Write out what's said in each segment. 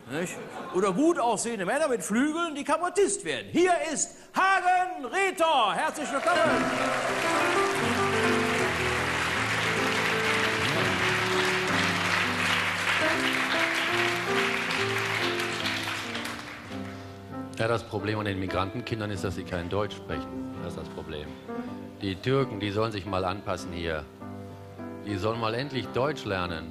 Nicht? Oder gut aussehende Männer mit Flügeln, die Kabarettist werden. Hier ist Hagen Ritter. Herzlich willkommen. Ja, das Problem an den Migrantenkindern ist, dass sie kein Deutsch sprechen. Das ist das Problem. Die Türken, die sollen sich mal anpassen hier. Die sollen mal endlich Deutsch lernen.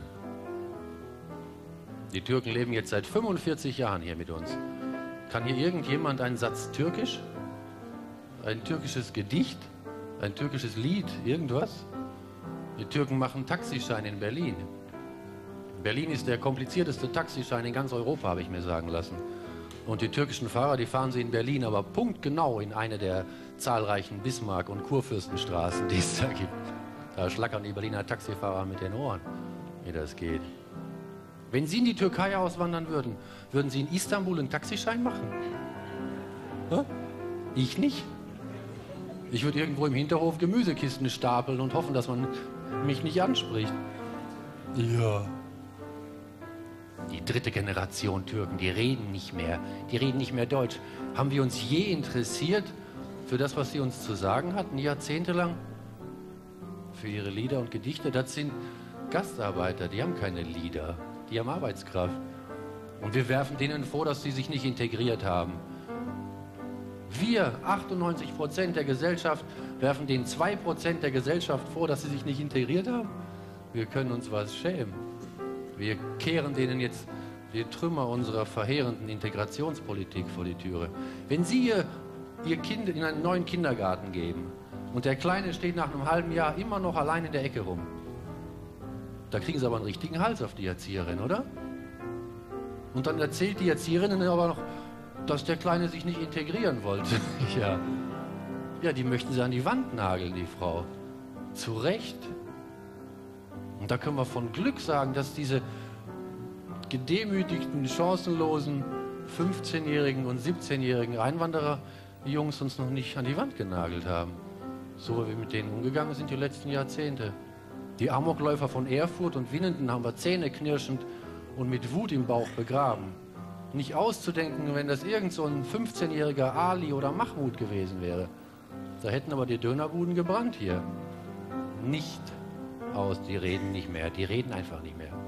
Die Türken leben jetzt seit 45 Jahren hier mit uns. Kann hier irgendjemand einen Satz Türkisch? Ein türkisches Gedicht? Ein türkisches Lied? Irgendwas? Die Türken machen Taxischein in Berlin. Berlin ist der komplizierteste Taxischein in ganz Europa, habe ich mir sagen lassen. Und die türkischen Fahrer, die fahren sie in Berlin, aber punktgenau in eine der zahlreichen Bismarck- und Kurfürstenstraßen, die es da gibt. Da schlackern die Berliner Taxifahrer mit den Ohren, wie das geht. Wenn Sie in die Türkei auswandern würden, würden Sie in Istanbul einen Taxischein machen? Hä? Ich nicht. Ich würde irgendwo im Hinterhof Gemüsekisten stapeln und hoffen, dass man mich nicht anspricht. Ja. Die dritte Generation Türken, die reden nicht mehr. Die reden nicht mehr Deutsch. Haben wir uns je interessiert für das, was sie uns zu sagen hatten, jahrzehntelang? Für ihre Lieder und Gedichte? Das sind Gastarbeiter, die haben keine Lieder. Die haben Arbeitskraft. Und wir werfen denen vor, dass sie sich nicht integriert haben. Wir, 98% der Gesellschaft, werfen den 2% der Gesellschaft vor, dass sie sich nicht integriert haben. Wir können uns was schämen. Wir kehren denen jetzt die Trümmer unserer verheerenden Integrationspolitik vor die Türe. Wenn Sie Ihr Kind in einen neuen Kindergarten geben und der Kleine steht nach einem halben Jahr immer noch allein in der Ecke rum, da kriegen Sie aber einen richtigen Hals auf die Erzieherin, oder? Und dann erzählt die Erzieherin aber noch, dass der Kleine sich nicht integrieren wollte. Ja, die möchten Sie an die Wand nageln, die Frau. Zu Recht. Und da können wir von Glück sagen, dass diese gedemütigten, chancenlosen 15-jährigen und 17-jährigen Einwanderer-Jungs uns noch nicht an die Wand genagelt haben. So wie wir mit denen umgegangen sind die letzten Jahrzehnte. Die Amokläufer von Erfurt und Winnenden haben wir zähneknirschend und mit Wut im Bauch begraben. Nicht auszudenken, wenn das irgend so ein 15-jähriger Ali oder Mahmoud gewesen wäre. Da hätten aber die Dönerbuden gebrannt hier. Nicht aus, die reden nicht mehr, die reden einfach nicht mehr.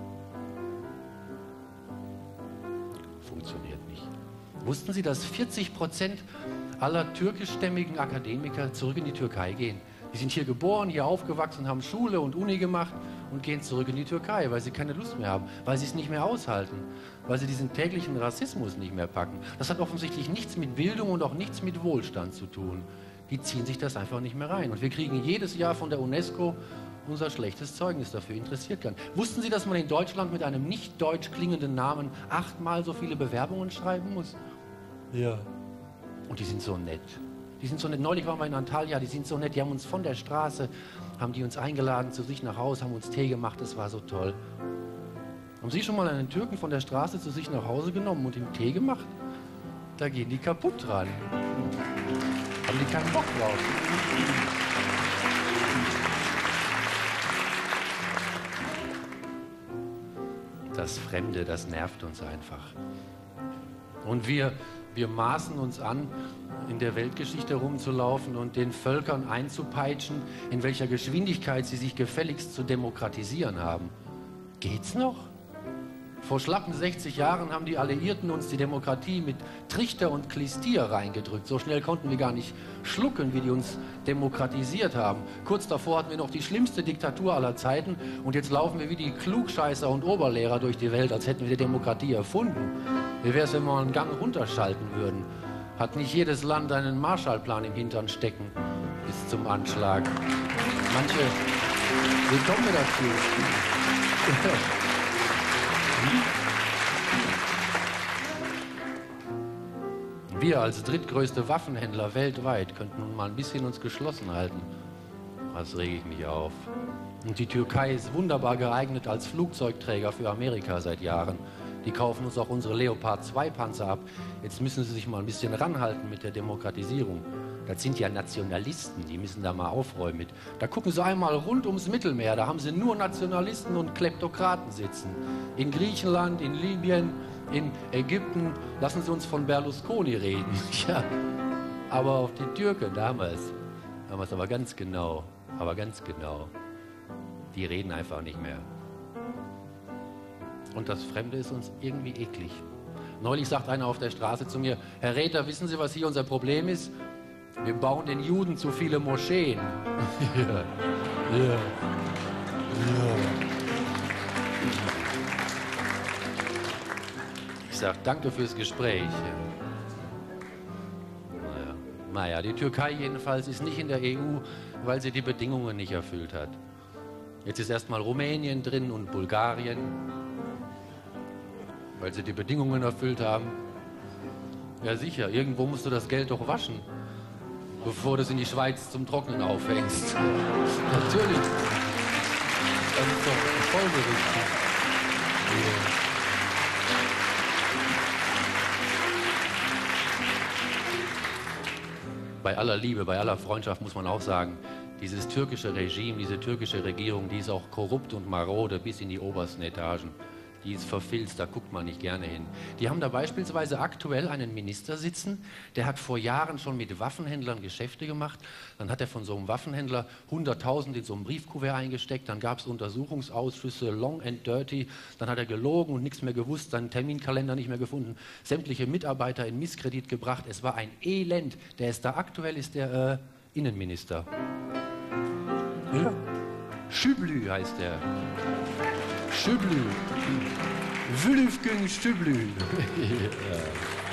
Funktioniert nicht. Wussten Sie, dass 40% aller türkischstämmigen Akademiker zurück in die Türkei gehen? Die sind hier geboren, hier aufgewachsen, haben Schule und Uni gemacht und gehen zurück in die Türkei, weil sie keine Lust mehr haben, weil sie es nicht mehr aushalten, weil sie diesen täglichen Rassismus nicht mehr packen. Das hat offensichtlich nichts mit Bildung und auch nichts mit Wohlstand zu tun. Die ziehen sich das einfach nicht mehr rein. Und wir kriegen jedes Jahr von der UNESCO unser schlechtes Zeugnis dafür, interessiert kann. Wussten Sie, dass man in Deutschland mit einem nicht deutsch klingenden Namen 8-mal so viele Bewerbungen schreiben muss? Ja. Und die sind so nett. Die sind so nett. Neulich waren wir in Antalya, die sind so nett. Die haben uns von der Straße, haben die uns eingeladen zu sich nach Hause, haben uns Tee gemacht, das war so toll. Haben Sie schon mal einen Türken von der Straße zu sich nach Hause genommen und ihm Tee gemacht? Da gehen die kaputt dran. Haben die keinen Bock drauf. Das Fremde, das nervt uns einfach. Und wir maßen uns an, in der Weltgeschichte rumzulaufen und den Völkern einzupeitschen, in welcher Geschwindigkeit sie sich gefälligst zu demokratisieren haben. Geht's noch? Vor schlappen 60 Jahren haben die Alliierten uns die Demokratie mit Trichter und Klistier reingedrückt. So schnell konnten wir gar nicht schlucken, wie die uns demokratisiert haben. Kurz davor hatten wir noch die schlimmste Diktatur aller Zeiten und jetzt laufen wir wie die Klugscheißer und Oberlehrer durch die Welt, als hätten wir die Demokratie erfunden. Wie wäre es, wenn wir einen Gang runterschalten würden? Hat nicht jedes Land einen Marshallplan im Hintern stecken bis zum Anschlag? Manche, wie kommen wir dazu? Wir als drittgrößte Waffenhändler weltweit könnten nun mal ein bisschen uns geschlossen halten. Das rege ich mich auf. Und die Türkei ist wunderbar geeignet als Flugzeugträger für Amerika seit Jahren. Die kaufen uns auch unsere Leopard 2 Panzer ab. Jetzt müssen sie sich mal ein bisschen ranhalten mit der Demokratisierung. Das sind ja Nationalisten, die müssen da mal aufräumen mit. Da gucken sie einmal rund ums Mittelmeer, da haben sie nur Nationalisten und Kleptokraten sitzen. In Griechenland, in Libyen, In Ägypten lassen Sie uns von Berlusconi reden. Ja, aber auf die Türken damals aber ganz genau, die reden einfach nicht mehr. Und das Fremde ist uns irgendwie eklig. Neulich sagt einer auf der Straße zu mir, Herr Räther, wissen Sie, was hier unser Problem ist? Wir bauen den Juden zu viele Moscheen. Ja. Ich sage, danke fürs Gespräch. Naja, die Türkei jedenfalls ist nicht in der EU, weil sie die Bedingungen nicht erfüllt hat. Jetzt ist erstmal Rumänien drin und Bulgarien, weil sie die Bedingungen erfüllt haben. Ja sicher, irgendwo musst du das Geld doch waschen, bevor du es in die Schweiz zum Trocknen aufhängst. Natürlich. Das ist doch folgerichtig. Ja. Bei aller Liebe, bei aller Freundschaft muss man auch sagen, dieses türkische Regime, diese türkische Regierung, die ist auch korrupt und marode bis in die obersten Etagen. Die ist verfilzt, da guckt man nicht gerne hin. Die haben da beispielsweise aktuell einen Minister sitzen, der hat vor Jahren schon mit Waffenhändlern Geschäfte gemacht. Dann hat er von so einem Waffenhändler 100.000 in so ein Briefkuvert eingesteckt. Dann gab es Untersuchungsausschüsse, long and dirty. Dann hat er gelogen und nichts mehr gewusst, seinen Terminkalender nicht mehr gefunden. Sämtliche Mitarbeiter in Misskredit gebracht. Es war ein Elend. Der ist da aktuell, ist der Innenminister. Ja? Schüblü heißt der. Schüblü. Wolfgang Schüblü. Ja.